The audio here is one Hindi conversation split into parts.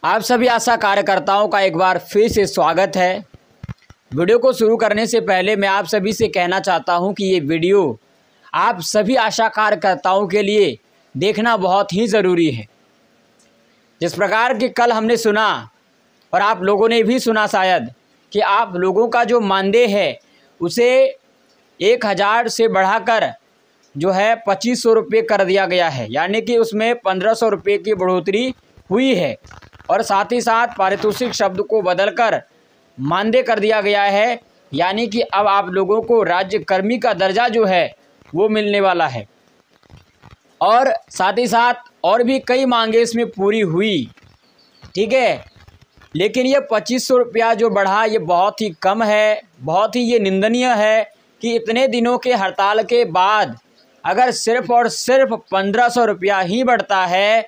आप सभी आशा कार्यकर्ताओं का एक बार फिर से स्वागत है। वीडियो को शुरू करने से पहले मैं आप सभी से कहना चाहता हूं कि ये वीडियो आप सभी आशा कार्यकर्ताओं के लिए देखना बहुत ही ज़रूरी है। जिस प्रकार कि कल हमने सुना और आप लोगों ने भी सुना शायद कि आप लोगों का जो मानदेय है उसे 1000 से बढ़ाकर जो है 2500 रुपये कर दिया गया है, यानी कि उसमें 1500 रुपये की बढ़ोतरी हुई है। और साथ ही साथ पारितोषिक शब्द को बदलकर मानदेय कर दिया गया है, यानी कि अब आप लोगों को राज्य कर्मी का दर्जा जो है वो मिलने वाला है। और साथ ही साथ और भी कई मांगे इसमें पूरी हुई, ठीक है। लेकिन ये 2500 रुपया जो बढ़ा ये बहुत ही कम है, बहुत ही ये निंदनीय है कि इतने दिनों के हड़ताल के बाद अगर सिर्फ़ और सिर्फ 1500 रुपया ही बढ़ता है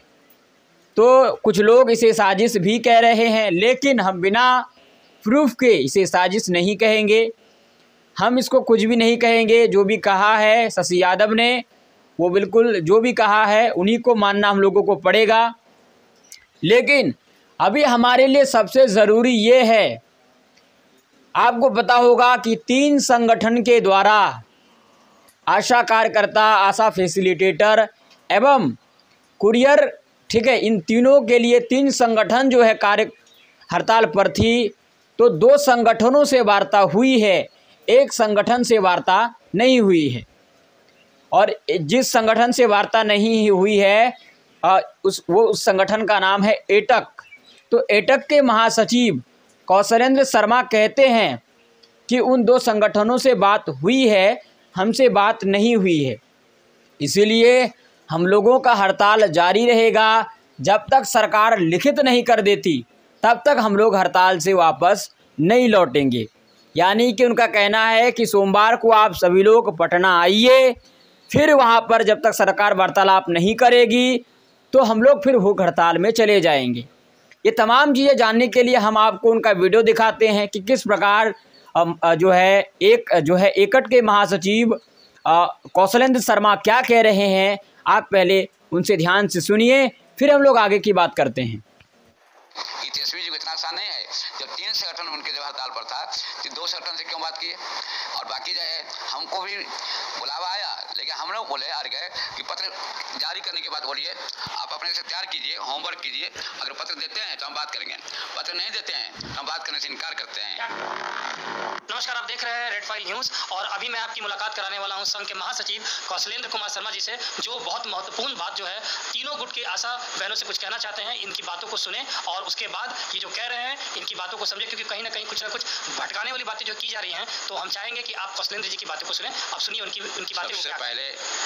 तो कुछ लोग इसे साजिश भी कह रहे हैं, लेकिन हम बिना प्रूफ के इसे साजिश नहीं कहेंगे। हम इसको कुछ भी नहीं कहेंगे। जो भी कहा है शशि यादव ने, वो बिल्कुल जो भी कहा है उन्हीं को मानना हम लोगों को पड़ेगा। लेकिन अभी हमारे लिए सबसे ज़रूरी ये है, आपको पता होगा कि 3 संगठन के द्वारा आशा कार्यकर्ता, आशा फैसिलिटेटर एवं कुरियर, ठीक है, इन तीनों के लिए 3 संगठन जो है कार्य हड़ताल पर थी। तो 2 संगठनों से वार्ता हुई है, एक संगठन से वार्ता नहीं हुई है। और जिस संगठन से वार्ता नहीं हुई है उस संगठन का नाम है एटक। तो एटक के महासचिव कौशलेंद्र शर्मा कहते हैं कि उन 2 संगठनों से बात हुई है, हमसे बात नहीं हुई है। इसीलिए हम लोगों का हड़ताल जारी रहेगा जब तक सरकार लिखित नहीं कर देती, तब तक हम लोग हड़ताल से वापस नहीं लौटेंगे। यानी कि उनका कहना है कि सोमवार को आप सभी लोग पटना आइए, फिर वहाँ पर जब तक सरकार वार्तालाप नहीं करेगी तो हम लोग फिर भूख हड़ताल में चले जाएंगे। ये तमाम चीज़ें जानने के लिए हम आपको उनका वीडियो दिखाते हैं कि किस प्रकार जो है एटक के महासचिव कौशलेंद्र शर्मा क्या कह रहे हैं। आप पहले उनसे ध्यान से सुनिए, फिर हम लोग आगे की बात करते हैं। तेजस्वी जी को इतना आसान नहीं है। जब 3 संगठन उनके जो हड़ताल पर था तो 2 संगठन से क्यों बात की? और बाकी जो है हमको भी बुलावा आया, लेकिन हम लोग बोले आ गए कि पत्र जारी करने के बाद बोलिए आप अपने से तैयार कीजिए, होमवर्क कीजिए। अगर पत्र देते हैं तो हम बात करेंगे, पत्र नहीं देते हैं तो हम बात करने से इनकार करते हैं। नमस्कार, आप देख रहे हैं रेड फाइल न्यूज़ और अभी मैं आपकी मुलाकात कराने वाला हूं संघ के महासचिव कौशलेंद्र कुमार शर्मा जी से, जो बहुत महत्वपूर्ण बात जो है तीनों गुट की आशा बहनों से कुछ कहना चाहते हैं। इनकी बातों को सुने और उसके बाद ये जो कह रहे हैं इनकी बातों को समझे, क्योंकि कहीं ना कहीं कुछ ना कुछ भटकाने वाली बातें जो की जा रही हैं। तो हम चाहेंगे कि आप कौशलेंद्र जी की बातों को सुने। अब सुनिए उनकी बातें। सबसे पहले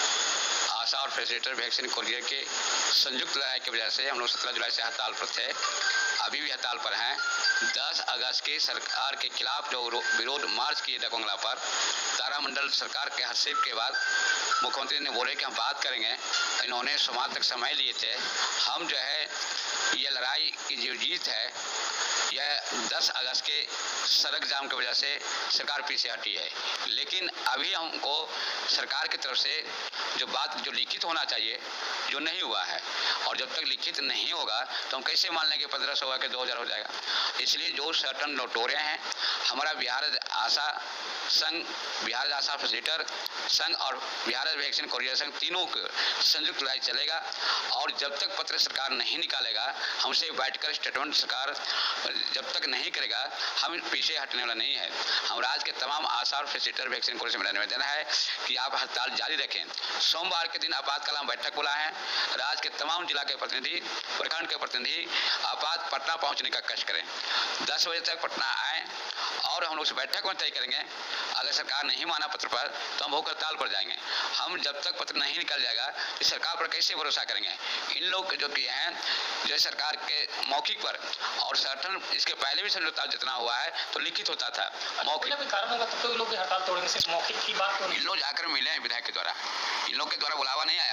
आशा और फैसिलिटेटर वैक्सीन कुरियर के संयुक्त लड़ाई की वजह से हम लोग 17 जुलाई से हड़ताल पर थे, अभी भी हड़ताल पर हैं। 10 अगस्त के सरकार के खिलाफ जो विरोध मार्च किए डकोंगला पर, तारामंडल सरकार के हस्तक्षेप के बाद मुख्यमंत्री ने बोले कि हम बात करेंगे। इन्होंने सोमवार तक समय लिए थे। हम जो है ये लड़ाई की जो जीत है यह 10 अगस्त के सड़क जाम की वजह से सरकार पीछे हटी है। लेकिन अभी हमको सरकार की तरफ से जो लिखित होना चाहिए जो नहीं हुआ है, और जब तक लिखित नहीं होगा तो हम कैसे मान लेंगे 1500 होगा कि 2000 हो जाएगा। इसलिए जो सर्टन नोटोरिया हैं, हमारा बिहार आशा संघ, बिहार आशा फैसिलिटेटर संघ और बिहार वैक्सीन कुरियर संघ तीनों का संयुक्त लड़ाई चलेगा। और जब तक पत्र सरकार नहीं निकालेगा, हमसे बैठकर स्टेटमेंट सरकार जब तक नहीं करेगा, हम पीछे हटने वाला नहीं है। हम राज्य के तमाम आशा और फैसिलिटेटर वैक्सीन कुरियर से मेरा निवेदन है कि आप हड़ताल जारी रखें। सोमवार के दिन आपातकाल हम बैठक बुलाए हैं। राज्य के तमाम जिला के प्रतिनिधि, प्रखंड के प्रतिनिधि आपात पटना पहुंचने का कष्ट करें। 10 बजे तक पटना आए और हम लोग बैठक में तय करेंगे। अगर सरकार नहीं माना पत्र पर तो हम भूख हड़ताल पर जाएंगे। हम जब तक पत्र नहीं निकल जाएगा तो सरकार पर कैसे भरोसा करेंगे? इन लोग जो किए हैं जो सरकार के मौखिक पर, और संगठन इसके पहले भी समझौता जितना हुआ है तो लिखित होता था, मौखिक कारण होगा तो लोग हड़ताल तोड़ेंगे, सिर्फ मौखिक की बात। इन लोग जाकर मिले हैं विधायक के द्वारा, इन लोग के द्वारा बुलावा नहीं आया है।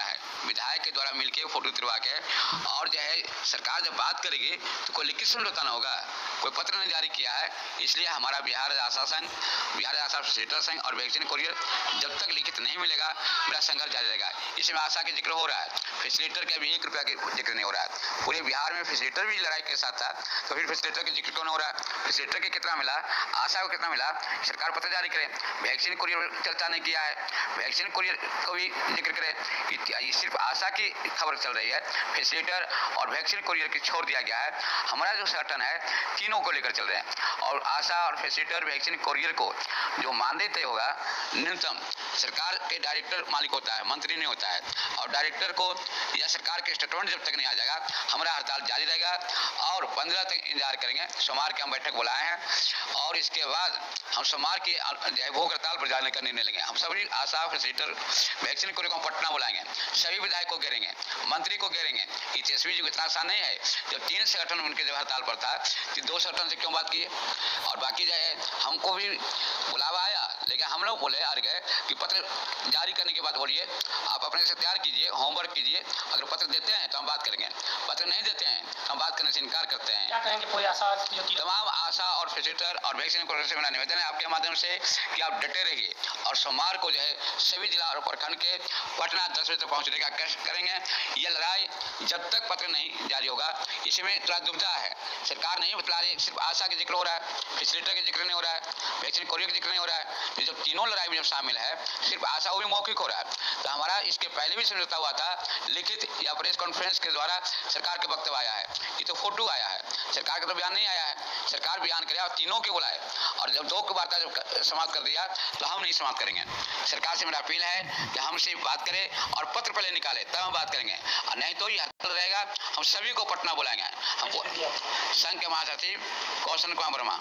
विधायक के द्वारा मिलकर फोटो उतरवा के, और जो है सरकार जब बात करेगी तो कोई लिखित समझौता ना होगा, कोई पत्र नहीं जारी किया है। इसलिए हमारा बिहार आशा संघ, बिहार आशा फैसिलिटेटर संघ और वैक्सीन कोरियर जब तक लिखित नहीं मिलेगा मेरा संघर्ष जारी रहेगा। इसमें आशा के जिक्र हो रहा है, फैसिलिटेटर का भी 1 रुपया के जिक्र नहीं हो रहा है। पूरे बिहार में फैसिलिटेटर भी लड़ाई के साथ था, तो फिर फैसिलिटेटर का जिक्र क्यों नहीं हो रहा है? फैसिलिटेटर के कितना मिला, आशा को कितना मिला, सरकार पत्र जारी करे। वैक्सीन कोरियर चर्चा नहीं किया है, वैक्सीन कोरियर को भी जिक्र करे कि सिर्फ आशा की खबर चल रही है, फैसिलिटेटर और वैक्सीन कोरियर की छोड़ दिया गया है। हमारा जो संगठन है तीनों को लेकर चल रहे हैं, और आशा और फैसिलिटेटर वैक्सीन कोरियर को जो मानदेय तय होगा न्यूनतम, सरकार के डायरेक्टर मालिक होता है, मंत्री नहीं होता है, और डायरेक्टर को या सरकार के स्टेटमेंट जब तक नहीं आ जाएगा हमारा हड़ताल जारी रहेगा। और 15 तक इंतजार करेंगे। सोमवार के हम बैठक बुलाए हैं, और इसके बाद हम सोमवार की भूख हड़ताल पर जाने का निर्णय लेंगे। हम सभी आशा फैसिलिटेटर वैक्सीन कोरियर को पटना बुलाएंगे, सभी विधायक को घेरेंगे, मंत्री को घेरेंगे। तेजस्वी जी को इतना आसान नहीं है, जब 3 संगठन उनके जब हड़ताल पर था कि 2 संगठन से क्यों बात की? और बाकी जो है हमको भी बुलावा आया, लेकिन हम लोग बोले आ गए कि पत्र जारी करने के बाद बोलिए, आप अपने से तैयार कीजिए, होमवर्क कीजिए, अगर पत्र देते हैं तो हम बात करेंगे, पत्र नहीं देते हैं तो हम बात करने से इनकार करते हैं। क्या कहेंगे पूरी आशा तमाम आशा और फैसिलिटेटर और वैक्सीन कोरियर से मेरा निवेदन है आपके माध्यम से कि आप डटे रहिए, और सोमवार को जो है सभी जिला और प्रखंड के पटना 10 बजे तक पहुंचने का कष्ट करेंगे। ये लड़ाई जब तक पत्र नहीं जारी होगा, इसमें थोड़ा दुविधा है। सरकार नहीं बतला रही, सिर्फ आशा का जिक्र हो रहा है, फैसिलिटेटर का जिक्र नहीं हो रहा है, वैक्सीन कोरियर का जिक्र नहीं हो रहा है। तो जब तीनों लड़ाई में जब शामिल है, सिर्फ आशा वो भी मौखिक हो रहा है। तो हमारा इसके पहले भी समझौता हुआ था, लिखित या प्रेस कॉन्फ्रेंस के द्वारा सरकार के वक्तव्य आया है, ये तो फोटो आया है, सरकार का तो बयान नहीं आया है। सरकार बयान करे और तीनों के बुलाए, और जब 2 की वार्ता जब समाप्त कर दिया तो हम नहीं समाप्त करेंगे। सरकार से मेरा अपील है कि हमसे बात करे और पत्र पहले निकाले, तब हम बात करेंगे, और नहीं तो ये हड़ताल रहेगा। हम सभी को पटना बुलाएंगे, हमको संघ के महासचिव कौशल कुमार वर्मा।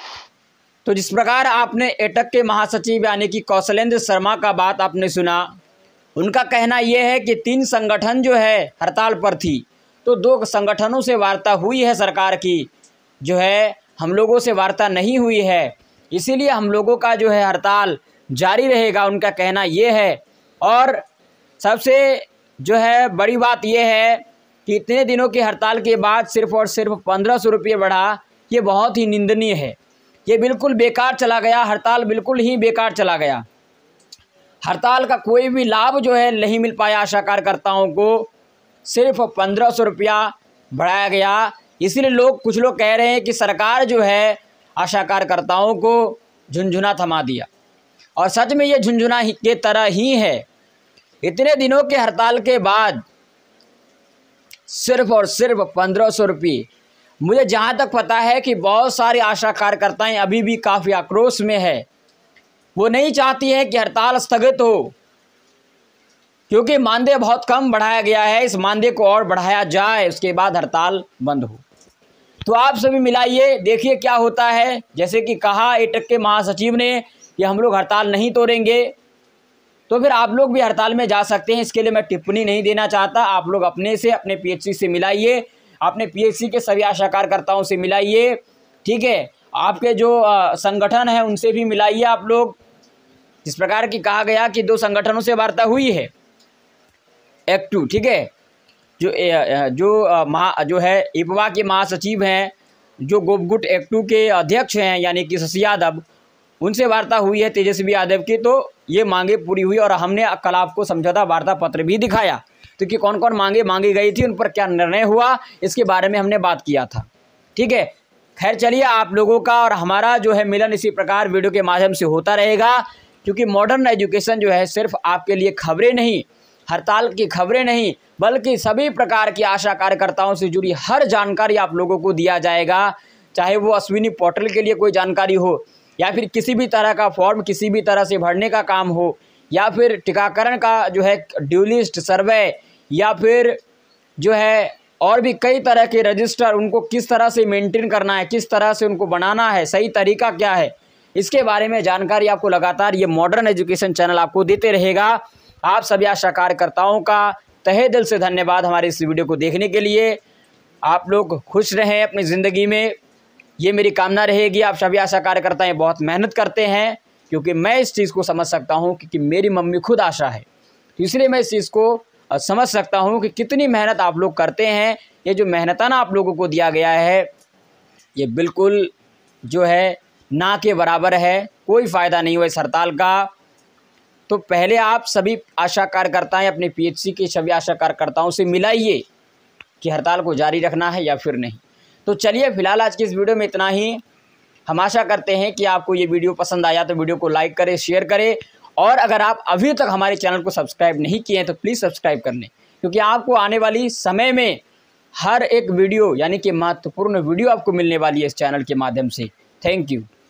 तो जिस प्रकार आपने एटक के महासचिव यानी कि कौशलेंद्र शर्मा का बात आपने सुना, उनका कहना यह है कि 3 संगठन जो है हड़ताल पर थी, तो 2 संगठनों से वार्ता हुई है सरकार की, जो है हम लोगों से वार्ता नहीं हुई है, इसीलिए हम लोगों का जो है हड़ताल जारी रहेगा, उनका कहना ये है। और सबसे जो है बड़ी बात यह है कि इतने दिनों की हड़ताल के बाद सिर्फ और सिर्फ 1500 रुपये बढ़ा, ये बहुत ही निंदनीय है। ये बिल्कुल बेकार चला गया, हड़ताल बिल्कुल ही बेकार चला गया। हड़ताल का कोई भी लाभ जो है नहीं मिल पाया आशा कार्यकर्ताओं को, सिर्फ 1500 रुपया बढ़ाया गया। इसीलिए कुछ लोग कह रहे हैं कि सरकार जो है आशा कार्यकर्ताओं को झुनझुना थमा दिया, और सच में ये झुनझुना के तरह ही है। इतने दिनों के हड़ताल के बाद सिर्फ और सिर्फ 1500 रुपये। मुझे जहाँ तक पता है कि बहुत सारे आशा कार्यकर्ताएं अभी भी काफ़ी आक्रोश में है, वो नहीं चाहती है कि हड़ताल स्थगित हो, क्योंकि मानदेय बहुत कम बढ़ाया गया है। इस मानदेय को और बढ़ाया जाए, उसके बाद हड़ताल बंद हो। तो आप सभी मिलाइए, देखिए क्या होता है। जैसे कि कहा एटक के महासचिव ने कि हम लोग हड़ताल नहीं तोड़ेंगे, तो फिर आप लोग भी हड़ताल में जा सकते हैं। इसके लिए मैं टिप्पणी नहीं देना चाहता। आप लोग अपने पीएचसी से मिलाइए, अपने पीएचसी के सभी आशा कार्यकर्ताओं से मिलाइए, ठीक है। आपके जो संगठन है उनसे भी मिलाइए आप लोग। जिस प्रकार की कहा गया कि 2 संगठनों से वार्ता हुई है, एक्टू, ठीक है, जो है इपवा के महासचिव हैं, जो गोपगुट एक्टू के अध्यक्ष हैं यानी कि शशि यादव, उनसे वार्ता हुई है तेजस्वी यादव की। तो ये मांगे पूरी हुई, और हमने कल आपको समझौता वार्ता पत्र भी दिखाया, तो कि कौन कौन मांगे मांगी गई थी, उन पर क्या निर्णय हुआ, इसके बारे में हमने बात किया था, ठीक है। खैर चलिए, आप लोगों का और हमारा जो है मिलन इसी प्रकार वीडियो के माध्यम से होता रहेगा, क्योंकि मॉडर्न एजुकेशन जो है सिर्फ आपके लिए खबरें नहीं, हड़ताल की खबरें नहीं, बल्कि सभी प्रकार की आशा कार्यकर्ताओं से जुड़ी हर जानकारी आप लोगों को दिया जाएगा। चाहे वो अश्विनी पोर्टल के लिए कोई जानकारी हो, या फिर किसी भी तरह का फॉर्म किसी भी तरह से भरने का काम हो, या फिर टीकाकरण का जो है ड्यू लिस्ट सर्वे, या फिर जो है और भी कई तरह के रजिस्टर, उनको किस तरह से मेंटेन करना है, किस तरह से उनको बनाना है, सही तरीका क्या है, इसके बारे में जानकारी आपको लगातार ये मॉडर्न एजुकेशन चैनल आपको देते रहेगा। आप सभी आशा कार्यकर्ताओं का तहे दिल से धन्यवाद हमारे इस वीडियो को देखने के लिए। आप लोग खुश रहें अपनी ज़िंदगी में, ये मेरी कामना रहेगी। आप सभी आशा कार्यकर्ताएं बहुत मेहनत करते हैं, क्योंकि मैं इस चीज़ को समझ सकता हूं, क्योंकि मेरी मम्मी खुद आशा है, तो इसलिए मैं इस चीज़ को समझ सकता हूँ कि कितनी मेहनत आप लोग करते हैं। ये जो मेहनताना आप लोगों को दिया गया है ये बिल्कुल जो है ना के बराबर है, कोई फ़ायदा नहीं हुआ इस हड़ताल का। तो पहले आप सभी आशा कार्यकर्ताएँ अपने PHC के सभी आशा कार्यकर्ताओं से मिलाइए कि हड़ताल को जारी रखना है या फिर नहीं। तो चलिए फ़िलहाल आज की इस वीडियो में इतना ही। हम आशा करते हैं कि आपको ये वीडियो पसंद आया तो वीडियो को लाइक करें, शेयर करें, और अगर आप अभी तक हमारे चैनल को सब्सक्राइब नहीं किए हैं तो प्लीज़ सब्सक्राइब कर लें, क्योंकि आपको आने वाली समय में हर एक वीडियो यानी कि महत्वपूर्ण वीडियो आपको मिलने वाली है इस चैनल के माध्यम से। Thank you.